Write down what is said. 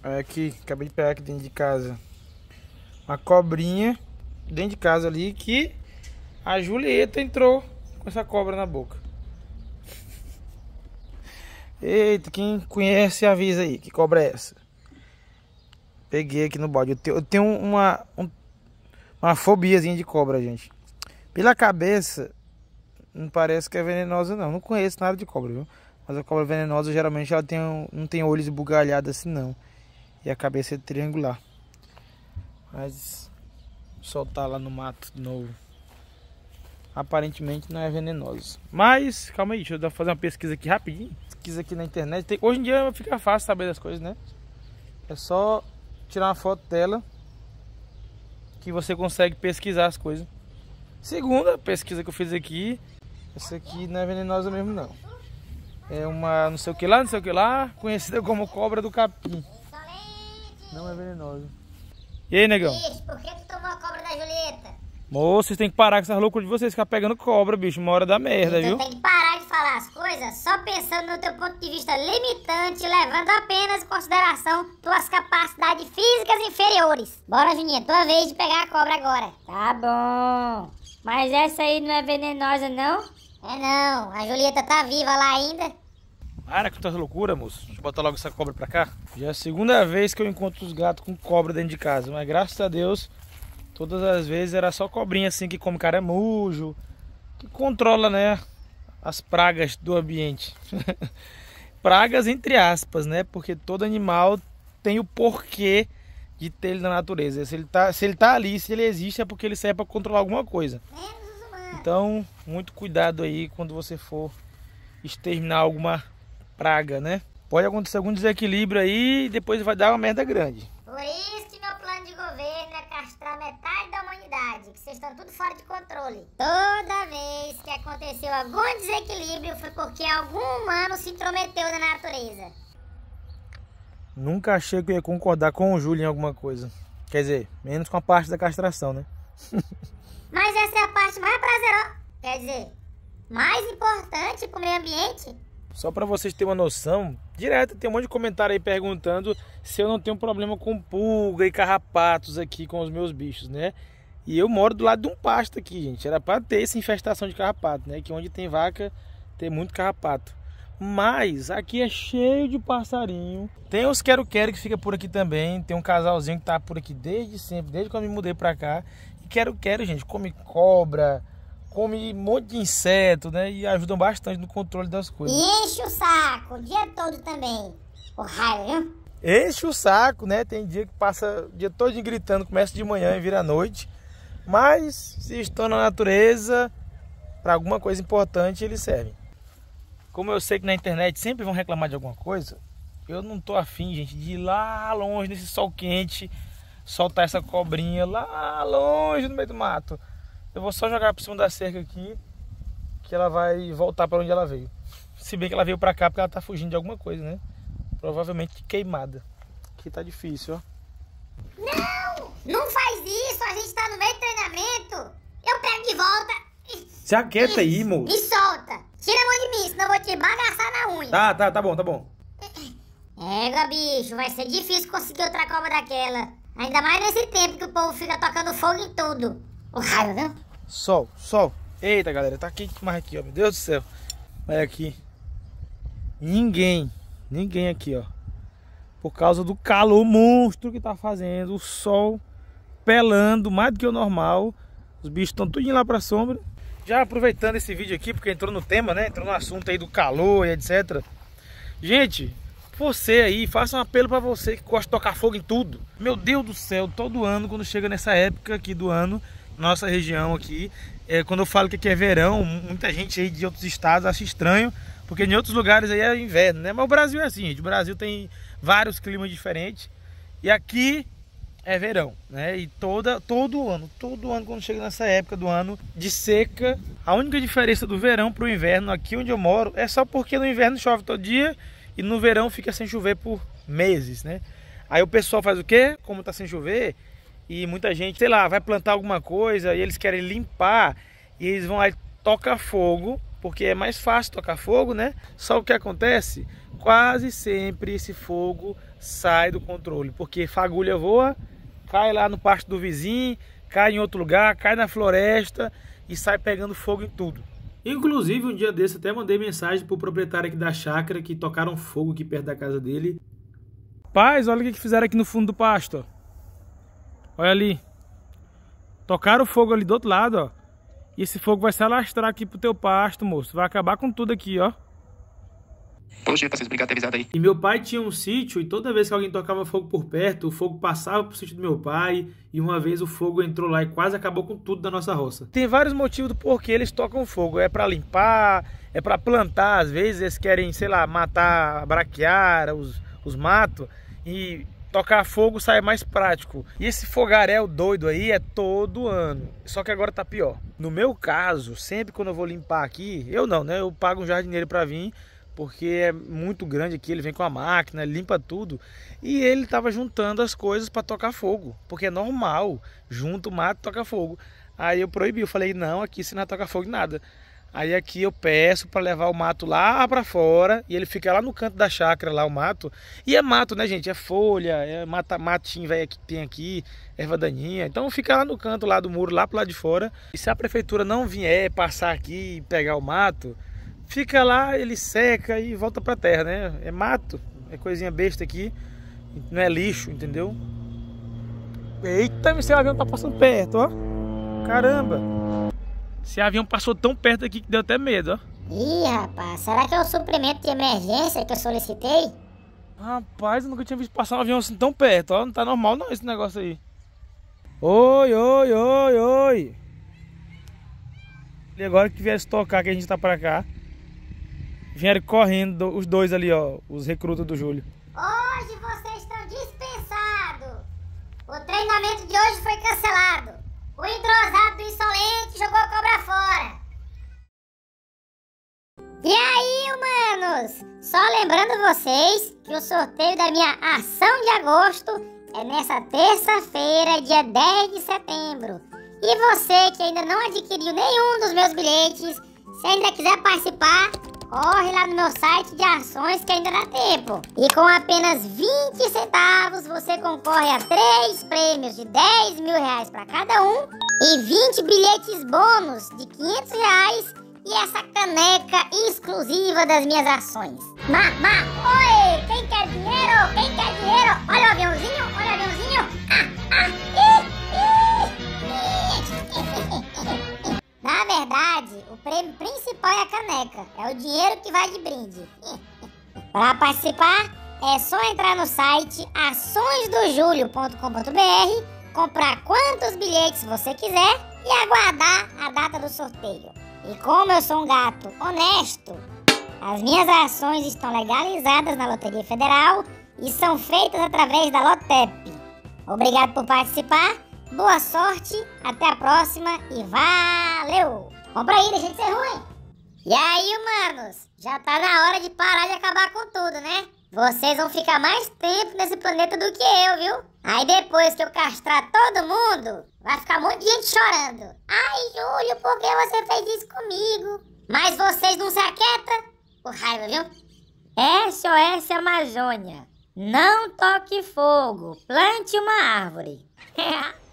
Olha aqui, acabei de pegar aqui dentro de casa uma cobrinha dentro de casa ali, que a Julieta entrou com essa cobra na boca. Eita, quem conhece avisa aí, que cobra é essa? Peguei aqui no balde. Eu tenho uma fobiazinha de cobra, gente. Pela cabeça, não parece que é venenosa não. Não conheço nada de cobra, viu? Mas a cobra venenosa, geralmente, ela não tem olhos esbugalhados assim, não. E a cabeça é triangular. Mas soltar lá no mato de novo, aparentemente não é venenoso. Mas, calma aí, deixa eu fazer uma pesquisa aqui rapidinho. Pesquisa aqui na internet. Hoje em dia fica fácil saber das coisas, né? É só tirar uma foto dela que você consegue pesquisar as coisas. Segunda pesquisa que eu fiz aqui, essa aqui não é venenosa mesmo não. É uma não sei o que lá, conhecida como cobra do capim. Não é venenosa. E aí, negão? Bicho, por que tu tomou a cobra da Julieta? Moço, vocês têm que parar com essas loucuras de vocês ficar pegando cobra, bicho. Uma hora da merda, Então viu? tem que parar de falar as coisas só pensando no teu ponto de vista limitante, levando apenas em consideração tuas capacidades físicas inferiores. Bora, Juninha, tua vez de pegar a cobra agora. Tá bom. Mas essa aí não é venenosa, não? É não, a Julieta tá viva lá ainda. Para com tua loucura, moço. Deixa eu botar logo essa cobra pra cá. Já é a segunda vez que eu encontro os gatos com cobra dentro de casa. Mas graças a Deus, todas as vezes era só cobrinha assim que come caramujo, que controla, né, as pragas do ambiente. Pragas entre aspas, né? Porque todo animal tem o porquê de ter ele na natureza. Se ele tá ali, se ele existe, é porque ele serve para controlar alguma coisa. Então, muito cuidado aí quando você for exterminar alguma praga, né? Pode acontecer algum desequilíbrio aí e depois vai dar uma merda grande. Por isso que meu plano de governo é castrar metade da humanidade, que vocês estão tudo fora de controle. Toda vez que aconteceu algum desequilíbrio foi porque algum humano se intrometeu na natureza. Nunca achei que eu ia concordar com o Júlio em alguma coisa. Quer dizer, menos com a parte da castração, né? Mas essa é a parte mais prazerosa, quer dizer, mais importante pro meio ambiente. Só para vocês terem uma noção, direto tem um monte de comentário aí perguntando se eu não tenho problema com pulga e carrapatos aqui com os meus bichos, né? E eu moro do lado de um pasto aqui, gente. Era para ter essa infestação de carrapato, né? Que onde tem vaca tem muito carrapato. Mas aqui é cheio de passarinho. Tem os quero-quero que fica por aqui também. Tem um casalzinho que tá por aqui desde sempre, desde que eu me mudei para cá. E quero-quero, gente, come cobra, come um monte de inseto, né? E ajudam bastante no controle das coisas. E enche o saco o dia todo também. O raio, viu? Enche o saco, né? Tem dia que passa o dia todo gritando, começa de manhã e vira à noite. Mas se estão na natureza, para alguma coisa importante, eles servem. Como eu sei que na internet sempre vão reclamar de alguma coisa, eu não tô afim, gente, de ir lá longe nesse sol quente, soltar essa cobrinha lá longe no meio do mato. Eu vou só jogar por cima da cerca aqui, que ela vai voltar para onde ela veio. Se bem que ela veio para cá porque ela tá fugindo de alguma coisa, né? Provavelmente queimada. Aqui tá difícil, ó. Não! Não faz isso! A gente tá no meio do treinamento! Eu pego de volta! Se aquieta aí, moço. Me solta! Tira a mão de mim, senão eu vou te bagaçar na unha! Tá bom. Égua, bicho, vai ser difícil conseguir outra cobra daquela. Ainda mais nesse tempo que o povo fica tocando fogo em tudo. O raio, viu? Sol. Eita, galera, tá quente demais aqui, ó. Meu Deus do céu. Olha aqui. Ninguém aqui, ó. Por causa do calor monstro que tá fazendo. O sol pelando mais do que o normal. Os bichos estão tudo lá pra sombra. Já aproveitando esse vídeo aqui, porque entrou no tema, né? Entrou no assunto aí do calor e etc. Gente, você aí, faça um apelo pra você que gosta de tocar fogo em tudo. Meu Deus do céu, todo ano, quando chega nessa época aqui do ano, nossa região aqui, quando eu falo que aqui é verão, muita gente aí de outros estados acha estranho, porque em outros lugares aí é inverno, né? Mas o Brasil é assim, gente. O Brasil tem vários climas diferentes. E aqui é verão, né? E todo ano quando chega nessa época do ano de seca, a única diferença do verão para o inverno aqui onde eu moro é só porque no inverno chove todo dia e no verão fica sem chover por meses, né? Aí o pessoal faz o quê? Como tá sem chover e muita gente, sei lá, vai plantar alguma coisa e eles querem limpar e eles vão lá e toca fogo, porque é mais fácil tocar fogo, né? Só o que acontece, quase sempre esse fogo sai do controle, porque fagulha voa, cai lá no pasto do vizinho, cai em outro lugar, cai na floresta e sai pegando fogo em tudo. Inclusive, um dia desse até mandei mensagem pro proprietário aqui da chácara que tocaram fogo aqui perto da casa dele. Paz, olha o que fizeram aqui no fundo do pasto, ó. Olha ali. Tocaram o fogo ali do outro lado, ó. E esse fogo vai se alastrar aqui pro teu pasto, moço. Vai acabar com tudo aqui, ó. Poxa, vocês obrigado por ter avisado aí. E meu pai tinha um sítio e toda vez que alguém tocava fogo por perto, o fogo passava pro sítio do meu pai. E uma vez o fogo entrou lá e quase acabou com tudo da nossa roça. Tem vários motivos do porquê eles tocam fogo. É pra limpar, é pra plantar. Às vezes eles querem, sei lá, matar a braquiária, os matos. E tocar fogo sai mais prático. E esse fogaréu doido aí é todo ano. Só que agora tá pior. No meu caso, sempre quando eu vou limpar aqui, eu não, né? Eu pago um jardineiro pra vir, porque é muito grande aqui, ele vem com a máquina, limpa tudo. E ele tava juntando as coisas para tocar fogo, porque é normal, junta o mato, toca fogo. Aí eu proibi, eu falei, não, aqui você não vai tocar fogo em nada. Aí aqui eu peço para levar o mato lá para fora, e ele fica lá no canto da chácara, lá o mato. E é mato, né, gente? É folha, é matinho velho que tem aqui, erva daninha. Então fica lá no canto lá do muro, lá pro lado de fora. E se a prefeitura não vier passar aqui e pegar o mato, fica lá, ele seca e volta pra terra, né? É mato, é coisinha besta aqui, não é lixo, entendeu? Eita, esse avião tá passando perto, ó. Caramba! Esse avião passou tão perto aqui que deu até medo, ó. Ih, rapaz, será que é o suprimento de emergência que eu solicitei? Rapaz, eu nunca tinha visto passar um avião assim tão perto, ó. Não tá normal não esse negócio aí. Oi, oi, oi, oi. E agora que viesse tocar que a gente tá pra cá, vieram correndo os dois ali, ó, os recrutas do Júlio. Hoje vocês estão dispensados. O treinamento de hoje foi cancelado. O entrosado do insolente jogou a cobra fora. E aí, humanos? Só lembrando vocês que o sorteio da minha ação de agosto é nessa terça-feira, dia 10 de setembro. E você que ainda não adquiriu nenhum dos meus bilhetes, se ainda quiser participar, corre lá no meu site de ações que ainda dá tempo. E com apenas 20 centavos você concorre a 3 prêmios de 10 mil reais para cada um e 20 bilhetes bônus de 500 reais e essa caneca exclusiva das minhas ações. Oi! Quem quer dinheiro? Quem quer dinheiro? Olha o aviãozinho, olha o aviãozinho. Na verdade, o prêmio principal é a caneca. É o dinheiro que vai de brinde. Para participar, é só entrar no site açõesdojulio.com.br, comprar quantos bilhetes você quiser e aguardar a data do sorteio. E como eu sou um gato honesto, as minhas ações estão legalizadas na Loteria Federal e são feitas através da Lotep. Obrigado por participar. Boa sorte, até a próxima e valeu! Compra aí, deixa de ser ruim! E aí, humanos? Já tá na hora de parar de acabar com tudo, né? Vocês vão ficar mais tempo nesse planeta do que eu, viu? Aí depois que eu castrar todo mundo, vai ficar um monte de gente chorando. Ai, Júlio, por que você fez isso comigo? Mas vocês não se aquietam? Por raiva, viu? SOS Amazônia. Não toque fogo, plante uma árvore.